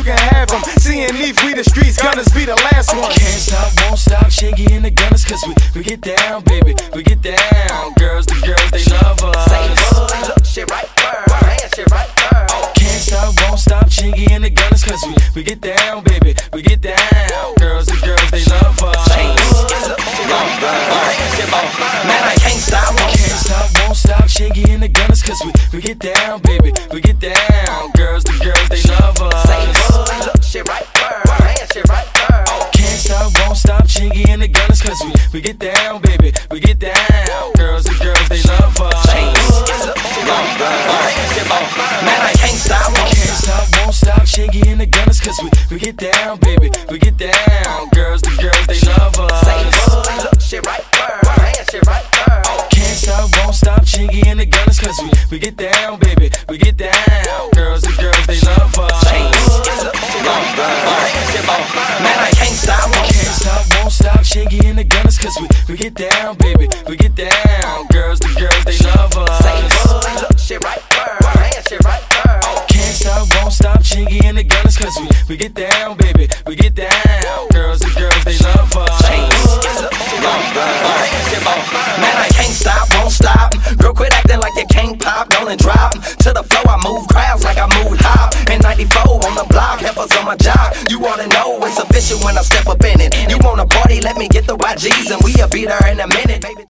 can have them. Seeing Neef, we the streets, gunners be the last one. Can't stop, won't stop, Shaggy and the Gunners, cause we get down, baby, we get down. Girls, the girls, they love us. Say good, look, shit right there, man, shit right there. Can't stop, won't stop, Shaggy and the Gunners, cause we get down, baby, we get down. Girls, the girls, they love us. Say good, look, shit right there, man, shit right there. Man, I can't stop, won't stop, Shaggy and the Gunners, cause we get down, baby, we get down. Girls, the girls, they love us. Say good, look, shit right there, man, shit right there. Can't stop, won't stop, Shaggy and the Gunners, cause we get down, baby, we get down. Girls, the girls, they love us. Say good, look, shit right there, man, shit right there. Man, I can't stop, won't stop, Shaggy and the Gunners, cause we get down, baby, we get down. Girls, the girls, they love us. Say good, look, shit right there, man, shit right there. Can't stop, won't stop, Shaggy and the Gunners, cause we get down, baby, we get down. Girls, the girls, they love us. Say good, look, shit right there, man, shit right there. Man, I can't stop, won't stop, Shaggy and the Gunners, cause we get down, baby, we get down. Girls, the girls, they love us. Say good, look, shit right there, man, shit right there. Can't stop, won't stop, Shaggy and the Gunners, cause we get down, baby, we get down. Girls, the girls, they love us. Say good, look, shit right there, man, shit right there. Man, I can't stop, won't stop. Girl, quit acting like you can't pop, don't and drop. To the flow, I move crowds like I move hop. In 94 on the block, helpers on my job. You oughta know it's official when I step up in it. You wanna party, let me get the YGs and we'll be there in a minute, baby.